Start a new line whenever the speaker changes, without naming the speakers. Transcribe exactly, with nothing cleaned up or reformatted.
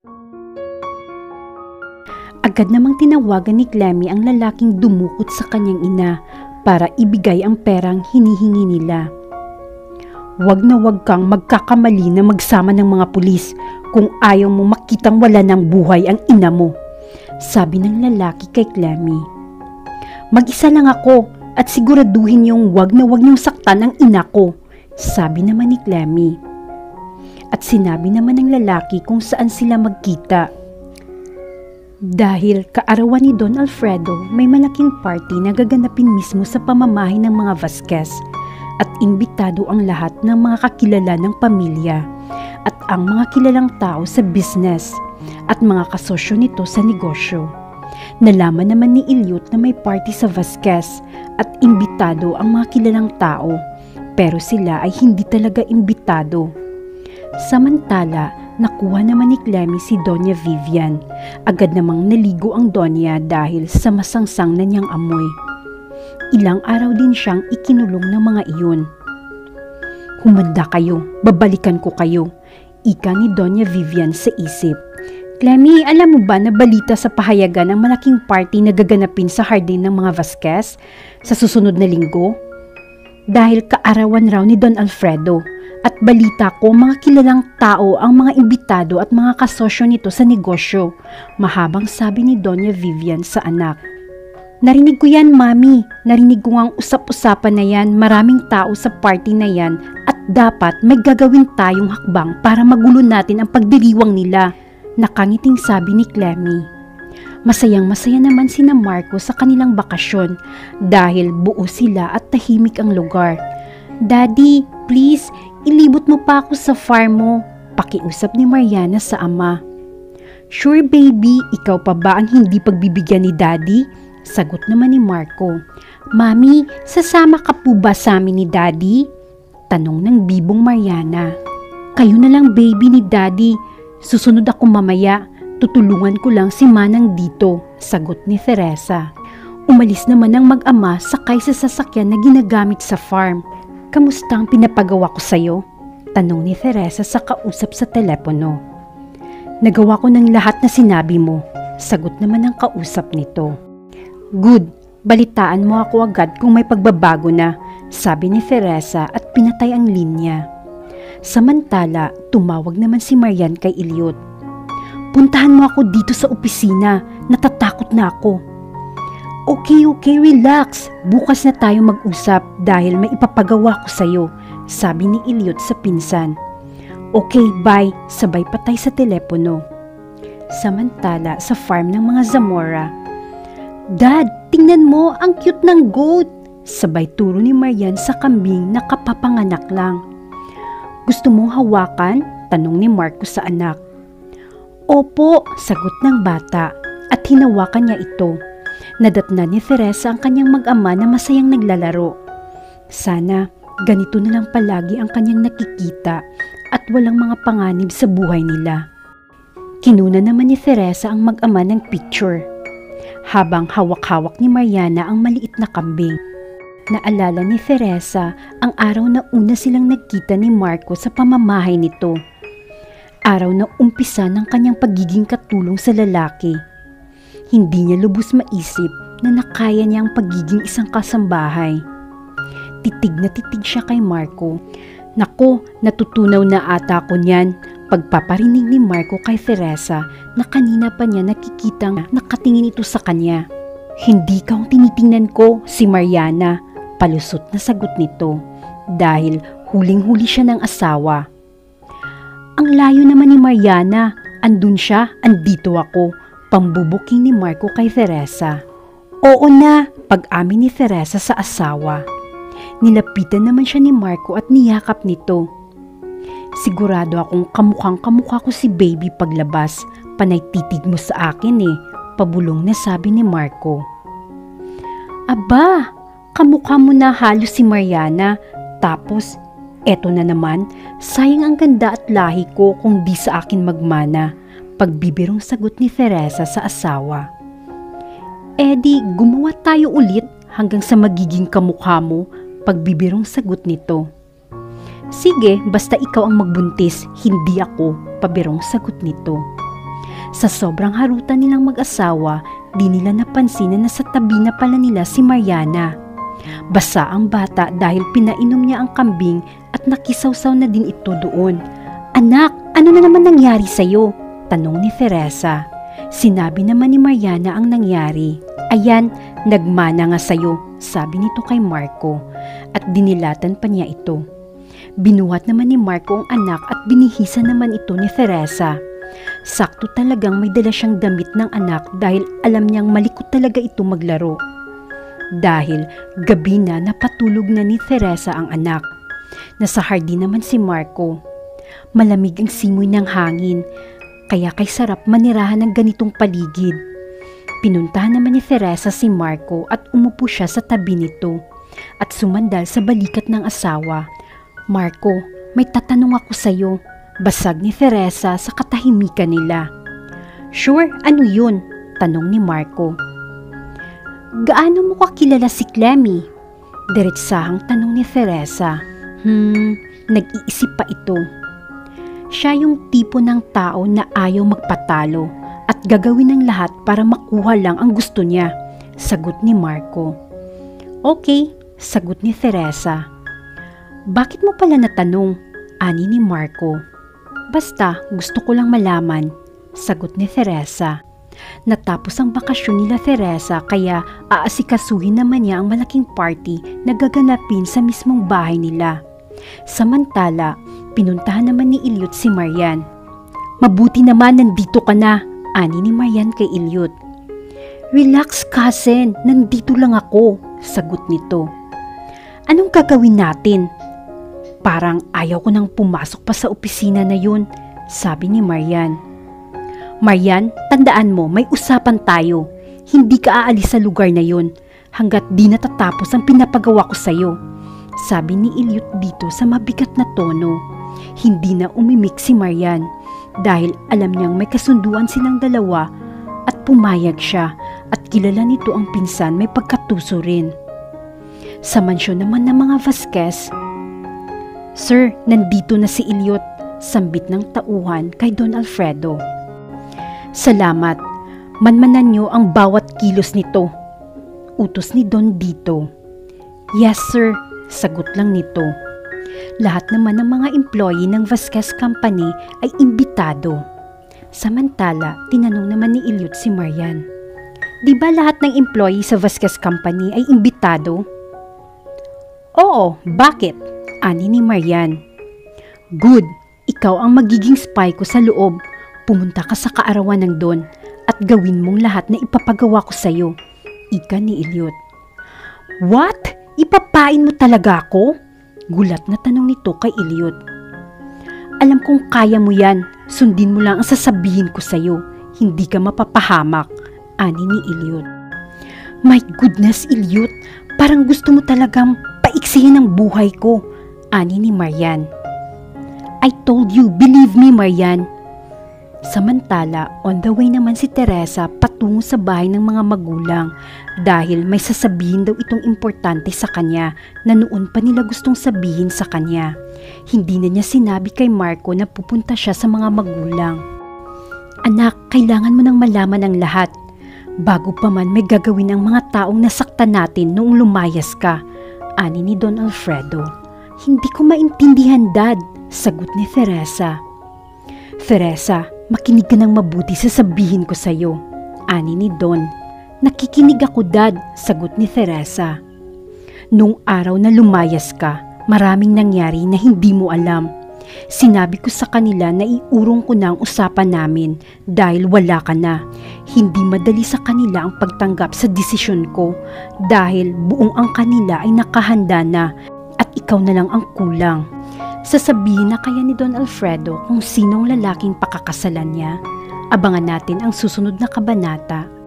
Agad namang tinawagan ni Clemmy ang lalaking dumukot sa kanyang ina para ibigay ang perang hinihingi nila. "Wag na wag kang magkakamali na magsama ng mga pulis kung ayaw mo makitang wala ng buhay ang ina mo," sabi ng lalaki kay Clemmy. "Mag-isa lang ako at siguraduhin yung wag na wag niyong saktan ang ina ko," sabi naman ni Clemmy. At sinabi naman ng lalaki kung saan sila magkita. Dahil kaarawan ni Don Alfredo, may malaking party na gaganapin mismo sa pamamahay ng mga Vasquez at imbitado ang lahat ng mga kakilala ng pamilya at ang mga kilalang tao sa business at mga kasosyo nito sa negosyo. Nalaman naman ni Elliot na may party sa Vasquez at imbitado ang mga kilalang tao, pero sila ay hindi talaga imbitado. Samantala, nakuha naman ni Clemmy si Doña Vivian. Agad namang naligo ang Doña dahil sa masangsang na niyang amoy. Ilang araw din siyang ikinulong ng mga iyon. "Humanda kayo, babalikan ko kayo," ika ni Doña Vivian sa isip. "Clemmy, alam mo ba na balita sa pahayagan ang malaking party na gaganapin sa hardin ng mga Vasquez sa susunod na linggo? Dahil kaarawan raw ni Don Alfredo. At balita ko mga kilalang tao ang mga imbitado at mga kasosyo nito sa negosyo," mahabang sabi ni Doña Vivian sa anak. "Narinig ko yan, Mami. Narinig ko ang usap-usapan na yan, maraming tao sa party na yan at dapat may gagawin tayong hakbang para magulo natin ang pagdiriwang nila," nakangiting sabi ni Clemmy. Masayang masaya naman sina Marco sa kanilang bakasyon dahil buo sila at tahimik ang lugar. "Daddy, please, ilibot mo pa ako sa farm mo," pakiusap ni Mariana sa ama. "Sure baby, ikaw pa ba ang hindi pagbibigyan ni Daddy?" sagot naman ni Marco. "Mami, sasama ka po ba sa amin ni Daddy?" tanong ng bibong Mariana. "Kayo na lang baby ni Daddy, susunod ako mamaya, tutulungan ko lang si Manang dito," sagot ni Teresa. Umalis naman ang mag-ama sakay sa sasakyan na ginagamit sa farm. "Kamusta ang pinapagawa ko sa'yo?" tanong ni Teresa sa kausap sa telepono. "Nagawa ko ng lahat na sinabi mo," sagot naman ng kausap nito. "Good, balitaan mo ako agad kung may pagbabago na," sabi ni Teresa at pinatay ang linya. Samantala, tumawag naman si Marian kay Elliot. "Puntahan mo ako dito sa opisina, natatakot na ako." "Okay, okay, relax. Bukas na tayo mag-usap dahil may ipapagawa ko sa'yo," sabi ni Elliot sa pinsan. "Okay, bye," sabay patay sa telepono. Samantala, sa farm ng mga Zamora. "Dad, tingnan mo, ang cute ng goat," sabay turo ni Marian sa kambing na kapapanganak lang. "Gusto mong hawakan?" tanong ni Marco sa anak. "Opo," sagot ng bata at hinawakan niya ito. Nadatna ni Teresa ang kanyang mag-ama na masayang naglalaro. Sana ganito na lang palagi ang kanyang nakikita at walang mga panganib sa buhay nila. Kinuna naman ni Teresa ang mag-ama ng picture, habang hawak-hawak ni Mariana ang maliit na kambing. Naalala ni Teresa ang araw na una silang nagkita ni Marco sa pamamahay nito. Araw na umpisa ng kanyang pagiging katulong sa lalaki. Hindi niya lubos maisip na nakaya niya ang pagiging isang kasambahay. Titig na titig siya kay Marco. "Nako, natutunaw na ata ko niyan," pagpaparinig ni Marco kay Teresa na kanina pa niya nakikitang nakatingin ito sa kanya. "Hindi ka ang tinitingnan ko, si Mariana," palusot na sagot nito dahil huling-huli siya ng asawa. "Ang layo naman ni Mariana, andun siya, andito ako," pambubuking ni Marco kay Teresa. "Oo na," pag-amin ni Teresa sa asawa. Nilapitan naman siya ni Marco at niyakap nito. "Sigurado akong kamukhang kamukha ko si baby paglabas, panay titig mo sa akin eh," pabulong na sabi ni Marco. "Aba, kamukha mo na halos si Mariana, tapos eto na naman, sayang ang ganda at lahi ko kung di sa akin magmana," pagbibirong sagot ni Teresa sa asawa. "Edi, gumawa tayo ulit hanggang sa magiging kamukha mo," pagbibirong sagot nito. "Sige, basta ikaw ang magbuntis, hindi ako," pabirong sagot nito. Sa sobrang harutan nilang mag-asawa, di nila napansin na nasa tabi na pala nila si Mariana. Basa ang bata dahil pinainom niya ang kambing at nakisawsaw na din ito doon. "Anak, ano na naman nangyari sa'yo?" tanong ni Teresa. Sinabi naman ni Mariana ang nangyari. "Ayan, nagmana nga sa'yo," sabi nito kay Marco, at dinilatan pa niya ito. Binuhat naman ni Marco ang anak at binihisa naman ito ni Teresa. Sakto talagang may dala siyang damit ng anak dahil alam niyang malikot talaga ito maglaro. Dahil gabi na, napatulog na ni Teresa ang anak. Nasa hardin naman si Marco. Malamig ang simoy ng hangin, kaya kay sarap manirahan ng ganitong paligid. Pinuntahan naman ni Teresa si Marco at umupo siya sa tabi nito at sumandal sa balikat ng asawa. "Marco, may tatanong ako sa'yo," basag ni Teresa sa katahimikan nila. "Sure, ano yun?" tanong ni Marco. "Gaano mo kakilala si Clemmy?" diretsahang tanong ni Teresa. Hmm, nag-iisip pa ito. Siya yung tipo ng tao na ayaw magpatalo at gagawin ng lahat para makuha lang ang gusto niya, sagot ni Marco. "Okay," sagot ni Teresa. "Bakit mo pala natanong?" ani ni Marco. "Basta, gusto ko lang malaman," sagot ni Teresa. Natapos ang bakasyon nila Teresa kaya aasikasuhin naman niya ang malaking party na gaganapin sa mismong bahay nila. Samantala, pinuntahan naman ni Elliot si Marian. "Mabuti naman nandito ka na," ani ni Marian kay Elliot. "Relax cousin, nandito lang ako," sagot nito. "Anong gagawin natin?" "Parang ayaw ko nang pumasok pa sa opisina na yun," sabi ni Marian. "Marian, tandaan mo, may usapan tayo. Hindi ka aalis sa lugar na yun hanggat di natatapos ang pinapagawa ko sa'yo," sabi ni Elliot dito sa mabigat na tono. Hindi na umimik si Marian dahil alam niyang may kasunduan silang dalawa at pumayag siya at kilala nito ang pinsan may pagkatuso rin. Sa mansyon naman ng mga Vasquez, "Sir, nandito na si Elliot," sambit ng tauhan kay Don Alfredo. "Salamat, manmanan niyo ang bawat kilos nito," utos ni Don dito. "Yes sir," sagot lang nito. Lahat naman ng mga employee ng Vasquez Company ay imbitado. Samantala, tinanong naman ni Elliot si Marian, "Di ba lahat ng employee sa Vasquez Company ay imbitado?" "Oo, bakit?" ani ni Marian. "Good, ikaw ang magiging spy ko sa loob. Pumunta ka sa kaarawan ng Don at gawin mong lahat na ipapagawa ko sa'yo," ika ni Elliot. "What? Ipapain mo talaga ako?" gulat na tanong nito kay Elliot. "Alam kong kaya mo yan. Sundin mo lang ang sasabihin ko sa'yo. Hindi ka mapapahamak," ani ni Elliot. "My goodness, Elliot. Parang gusto mo talagang paiksihin ang buhay ko," ani ni Marian. "I told you, believe me, Marian." Samantala, on the way naman si Teresa patungo sa bahay ng mga magulang dahil may sasabihin daw itong importante sa kanya na noon pa nila gustong sabihin sa kanya. Hindi na niya sinabi kay Marco na pupunta siya sa mga magulang. "Anak, kailangan mo nang malaman ang lahat. Bago pa man may gagawin ang mga taong nasaktan natin noong lumayas ka," ani ni Don Alfredo. "Hindi ko maintindihan, Dad," sagot ni Teresa. "Teresa, makinig ka ng mabuti sa sabihin ko sa'yo," ani ni Don. "Nakikinig ako, Dad," sagot ni Teresa. "Nung araw na lumayas ka, maraming nangyari na hindi mo alam. Sinabi ko sa kanila na iurong ko na ang usapan namin dahil wala ka na. Hindi madali sa kanila ang pagtanggap sa desisyon ko dahil buong ang kanila ay nakahanda na at ikaw na lang ang kulang." Sasabihin na kaya ni Don Alfredo kung sinong lalaking pakakasalan niya? Abangan natin ang susunod na kabanata.